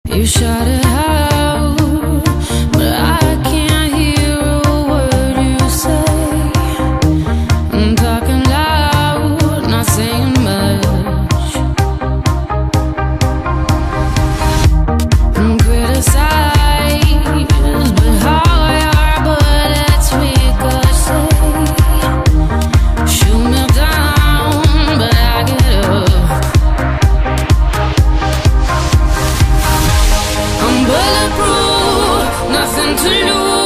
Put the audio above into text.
You shout it out, but I can't hear a word you say. I'm talking loud, not saying much. I'm criticized, but how your bullets ricochet. Shoot me down, but I get up. I'm bulletproof, nothing to lose.